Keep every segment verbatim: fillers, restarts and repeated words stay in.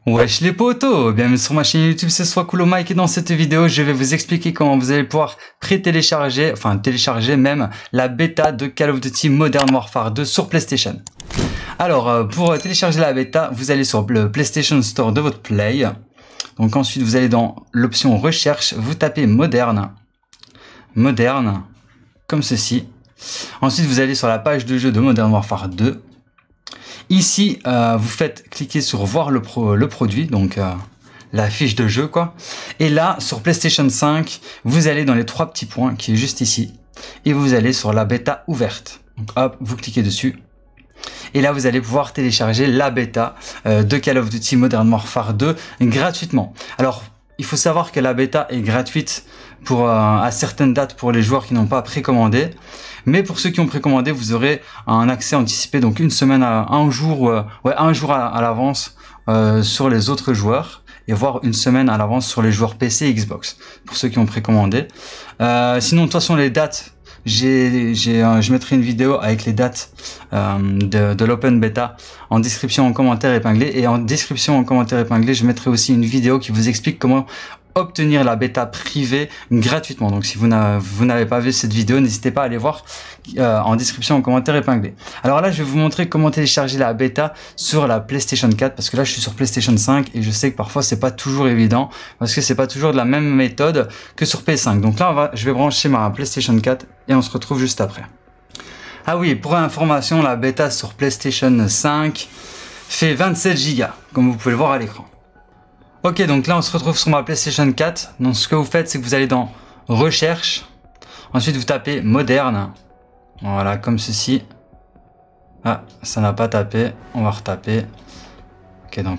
Wesh les potos, bienvenue sur ma chaîne YouTube, c'est Soit Cool Mike et dans cette vidéo je vais vous expliquer comment vous allez pouvoir pré-télécharger, enfin télécharger même la bêta de Call of Duty Modern Warfare deux sur PlayStation. Alors pour télécharger la bêta, vous allez sur le PlayStation Store de votre Play. Donc ensuite vous allez dans l'option recherche, vous tapez Modern, Modern, comme ceci. Ensuite vous allez sur la page de jeu de Modern Warfare deux. Ici, euh, vous faites cliquer sur voir le, pro, le produit, donc euh, la fiche de jeu quoi. Et là, sur PlayStation cinq, vous allez dans les trois petits points qui est juste ici. Et vous allez sur la bêta ouverte. Donc hop, vous cliquez dessus. Et là, vous allez pouvoir télécharger la bêta euh, de Call of Duty Modern Warfare deux gratuitement. Alors, il faut savoir que la bêta est gratuite pour, euh, à certaines dates pour les joueurs qui n'ont pas précommandé. Mais pour ceux qui ont précommandé, vous aurez un accès anticipé, donc une semaine à un jour, euh, ouais, un jour à, à l'avance euh, sur les autres joueurs, et voire une semaine à l'avance sur les joueurs P C et Xbox, pour ceux qui ont précommandé. Euh, sinon, de toute façon, les dates, j'ai, j'ai, euh, je mettrai une vidéo avec les dates euh, de, de l'Open Beta en description, en commentaire épinglé, et en description, en commentaire épinglé, je mettrai aussi une vidéo qui vous explique comment obtenir la bêta privée gratuitement. Donc si vous n'avez pas vu cette vidéo, n'hésitez pas à aller voir euh, en description, en commentaire épinglé. Alors là, je vais vous montrer comment télécharger la bêta sur la PlayStation quatre, parce que là, je suis sur PlayStation cinq et je sais que parfois c'est pas toujours évident, parce que c'est pas toujours de la même méthode que sur P S cinq. Donc là, on va, je vais brancher ma PlayStation quatre et on se retrouve juste après. Ah oui, pour information, la bêta sur PlayStation cinq fait vingt-sept gigas, comme vous pouvez le voir à l'écran. Ok, donc là on se retrouve sur ma PlayStation quatre. Donc ce que vous faites, c'est que vous allez dans recherche. Ensuite vous tapez moderne. Voilà, comme ceci. Ah, ça n'a pas tapé. On va retaper. Ok, donc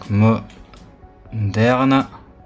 moderne.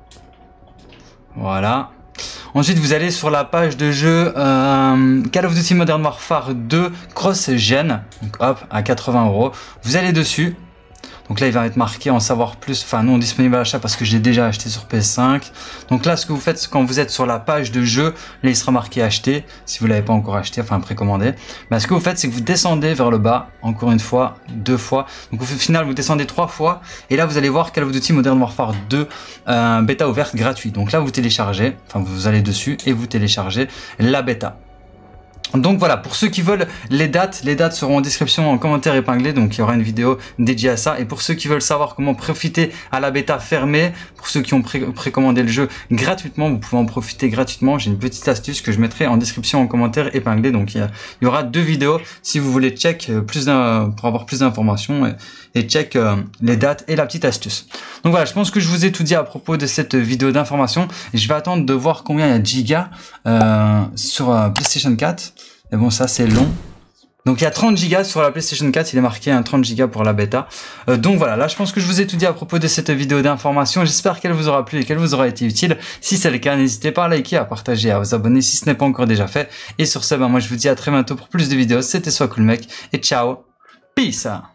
Voilà. Ensuite vous allez sur la page de jeu euh, Call of Duty Modern Warfare deux Cross-Gen. Donc hop, à quatre-vingts euros. Vous allez dessus. Donc là, il va être marqué en savoir plus, enfin non disponible à l'achat parce que j'ai déjà acheté sur P S cinq. Donc là, ce que vous faites quand vous êtes sur la page de jeu, là, il sera marqué acheter. Si vous l'avez pas encore acheté, enfin précommandé. Ben, ce que vous faites, c'est que vous descendez vers le bas, encore une fois, deux fois. Donc au final, vous descendez trois fois. Et là, vous allez voir Call of Duty Modern Warfare deux, euh, bêta ouverte gratuit. Donc là, vous téléchargez, enfin vous allez dessus et vous téléchargez la bêta. Donc voilà, pour ceux qui veulent les dates, les dates seront en description, en commentaire épinglé, donc il y aura une vidéo dédiée à ça. Et pour ceux qui veulent savoir comment profiter à la bêta fermée, pour ceux qui ont pré précommandé le jeu gratuitement, vous pouvez en profiter gratuitement. J'ai une petite astuce que je mettrai en description, en commentaire épinglé. Donc il y, a, il y aura deux vidéos si vous voulez check plus pour avoir plus d'informations et, et check euh, les dates et la petite astuce. Donc voilà, je pense que je vous ai tout dit à propos de cette vidéo d'information. Je vais attendre de voir combien il y a de gigas euh, sur euh, PlayStation quatre. Mais bon, ça c'est long. Donc il y a trente gigas sur la PlayStation quatre, il est marqué un trente gigas pour la bêta. Euh, donc voilà, là je pense que je vous ai tout dit à propos de cette vidéo d'information. J'espère qu'elle vous aura plu et qu'elle vous aura été utile. Si c'est le cas, n'hésitez pas à liker, à partager, à vous abonner si ce n'est pas encore déjà fait. Et sur ce, ben, moi je vous dis à très bientôt pour plus de vidéos. C'était Soit Cool Mec et ciao, peace.